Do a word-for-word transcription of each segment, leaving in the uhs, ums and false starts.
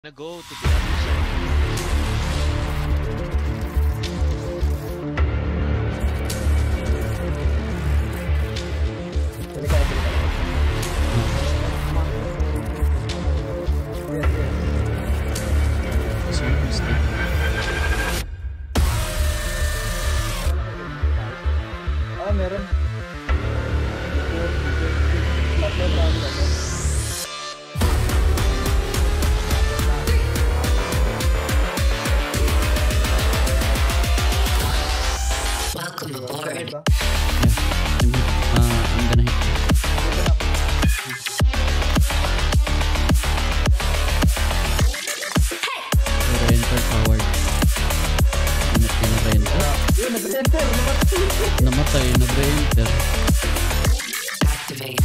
Gonna go to the other side. Ah, meron. Welcome aboard. Yeah, I'm, uh, I'm gonna hit. Renter powered. Init ka na renter. Yun, nag-enter. Namatay, nag-renter. Activate.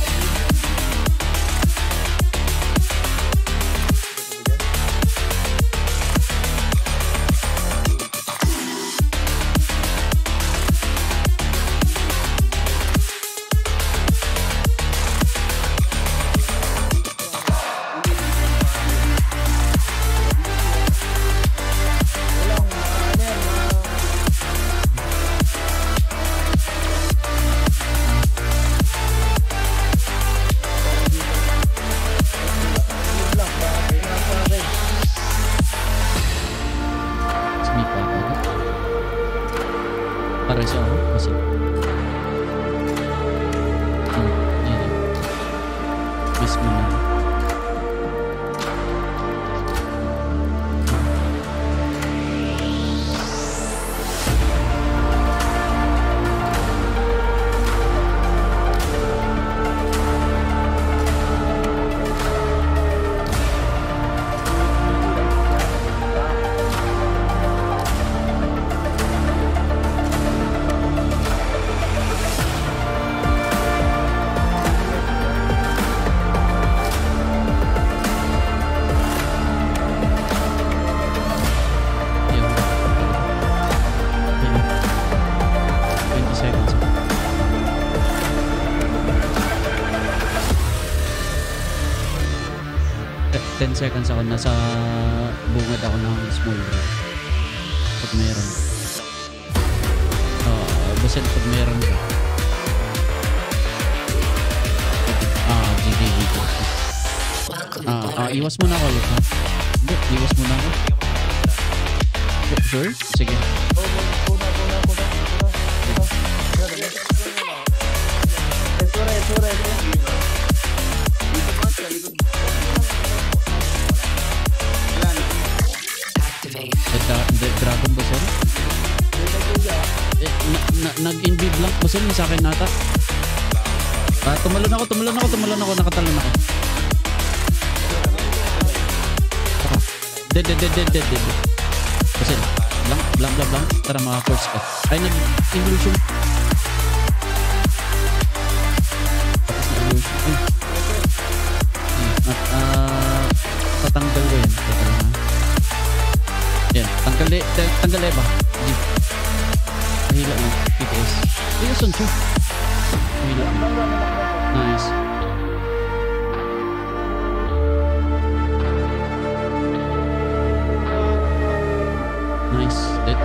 Smith pa ako. Para sa ako. Kasi. Hmm, yun. Miss mo na. Yun. Yun. twenty seconds. Te- ten seconds ako. Nasa bungad ako ng small room. Pag meron. Uh, basta pag meron ka. Ah, G G G G. Welcome Ah, ah, aboard. iwas muna ako ulit ha. Hindi, iwas muna ako. Sure? Sige. Oh, kuna, kuna, kuna, kuna. Esura, esura, esura. Activate. The, dra- the dragon ba sir? Eh, na, na, nag-invid lang ba sir? Sa akin nata. Ah, tumalon ako, tumalon ako, tumalon ako, nakatalon ako. Saka. Dead, dead, dead, dead, dead, dead. Kasi, blank, blank, blank, blank. Tara mga force ka. Ay, nag-illusion. Tapos na-illusion. Ay. Hmm, at, ah, tatanggal ko yan. Teka lang ha. Yan, tanggal eh, tang- tanggal eh ba? G. Mahila na, P T S. Ayusan siya. Mahila na. Nice. Nice. Dead.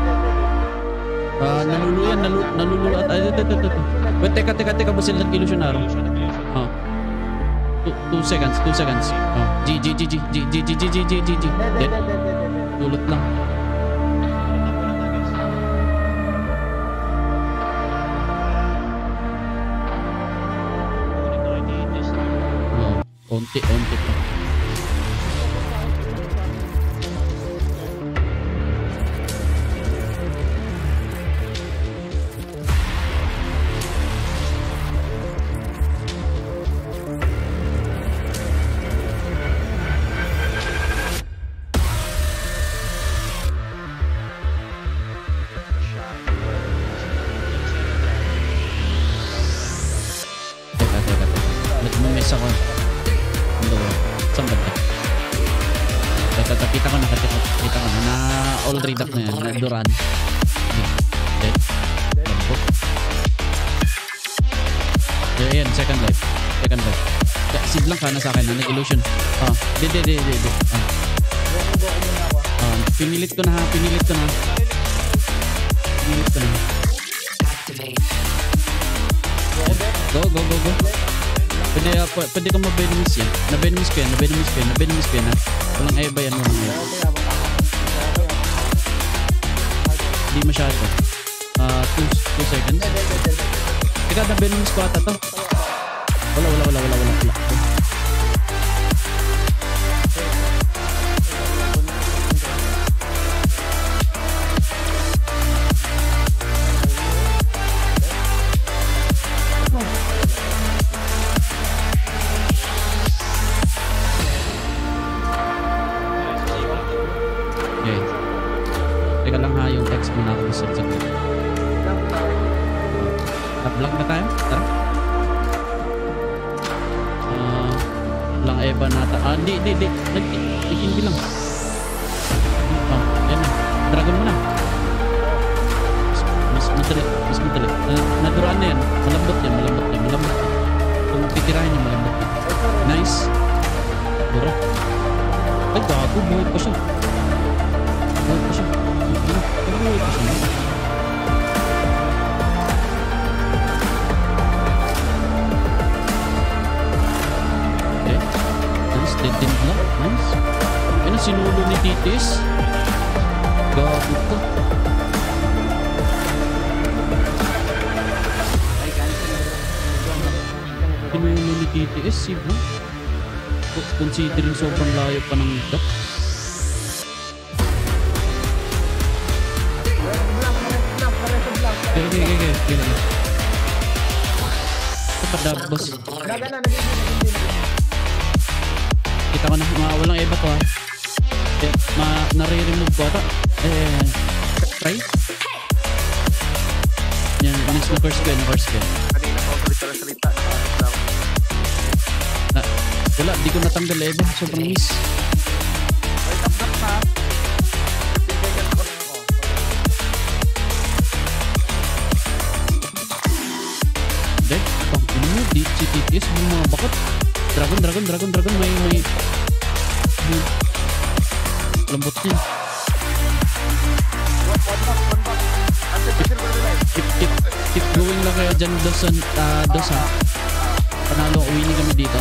Ah, naluluyan, nalu naluluat. Ay, ito, ito, ito, ito. Wait, teka, teka, teka, basil ng illusion na araw. Oh. Two, two seconds, two seconds. Oh. G, G, G, G, G, G, G, G, G, G, G, G. Dead. Dulot lang. Oh, onti, onti pa. Teka, teka, teka. Nag-miss ako. Ano ba? Saan ba? Teka, teka, kita ko na, kita ko, kita ko na, na all read up na yan, na Duran. Dead. Lampot. Ayan, second life. Second life. Sid lang ka na sa akin, na nag-illusion. Ah, di, di, di, di, di. Ah. pinilit ko na ha, pinilit ko na. Pinilit ko na. Activate. Go, go, go, go. Pwede, uh, p- pwede kong mabenimis yan. Nabenimis ko yan, nabenimis ko yan, nabenimis ko yan ha. Walang eba yan, walang eba. Hindi masyado. Ah, two, two seconds. Teka, nabenimis ko ata to. Wala, wala, wala, wala, wala, wala. Okay. Teka lang ha, yung text muna ako sa saglit. Na-block na tayo? Tara. Ah, lang eba nata. Ah, di, di, di. Nag-ikindi lang. Ah, yan na. Dragon mo na. Mas madali, mas madali. Uh, Naduraan na yan. Malambot yan, malambot yan, malambot yan. Kung titirahin niya, malambot yan. Nice. Dura. Ay, gago. Buhay pa siya. Buhay pa siya. Buhay pa siya. Okay. Nice. Dead din lang. Nice. Ayun, sinulo ni Titis. Gago ka. Sinulo ni Titis. Si Bro. Considering sobrang layo pa ng duck. Okay, okay, okay, okay, okay. Ito pa dabos. Naga na, naging hindi. Kita ko na, mga walang eba to ha. Eh, ma, nare-remove ko ata. Eh, try. Yan, next na first spin, first spin. Kanina ko salita-salita. Na, wala, di ko natanggal eba. Sobrang miss. Ay, tap-tap na. Tingnan ko na ako. Dek, pang ino mo, di, si T T S, may mga bakot. Dragon, dragon, dragon, dragon, may, may, may, lambot niya. One back, one back. Answer, answer, one back. Keep, keep, keep going lang kayo dyan, dos, uh, dos ha. Panalo, winning kami dito.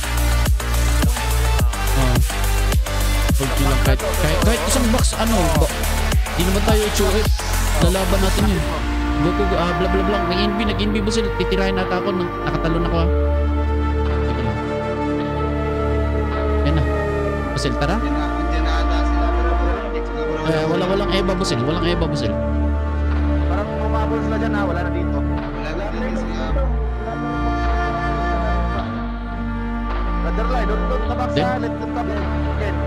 Oh. Hold nyo lang kahit, kahit, kahit isang box, ano, ba, di naman tayo i-churip. Lalaban natin yun. Go, go, go, ah, bla, bla, bla. Nag-invi, nag-invi ba sila? Titirahin nata ako, nang nakatalon ako ha. Teka lang. Yan na. Busil, tara. Eh, wala, walang eba, busil. Walang eba, busil. Parang umabol sila dyan ha, wala na dito. Brother Lai, don't don't tabak Then? sa, let's tabak again.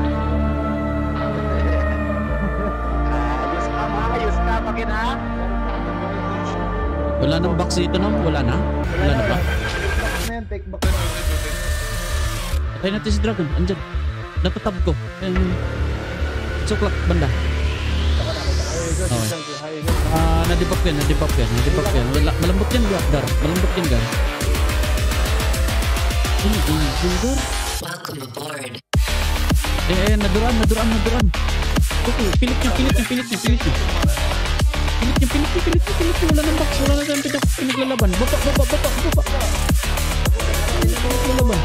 Ayos ka, ayos ka, makin ha. Wala nang box dito na? Wala na? Wala na ba? Ano yan, take back. Patay natin si Dragon. Andyan. Natatab ko. Um, Suklak, banda. Okay. Ah, na-debuff yan, na-debuff yan, na-debuff yan. Wala, malambot yan, Gar. Malambot yan, Gar. Ano, ano, Gar? Welcome aboard. Eh, eh, naduraan, naduraan, naduraan. Okay, pilit niyo, pilit niyo, pilit niyo, pilit niyo. Pilit niyo, pilit niyo, pilit niyo, pilit niyo. Wala nang box, wala na tayong pinag pinaglalaban. Baba, baba, baba, baba. Pinaglalaban.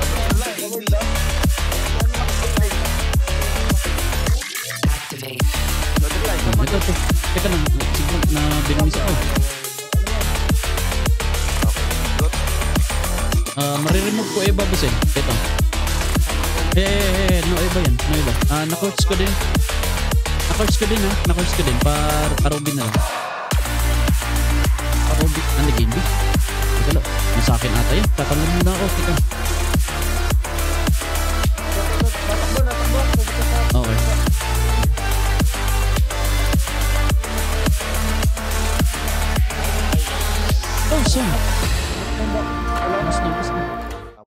Activate. Ah, ito, ito. Teka lang, siguro na binimis ako. Ah, mariremove ko Eva Busil. Ito. Eh, eh, eh, no Eva yan, no Eva. Ah, na-course ko din. Na-course ko din ha, na-course ko din. Par, parobin na lang. Parobin, ano game B? Teka lang, nasa akin ata yun. Tatanong muna ako, teka.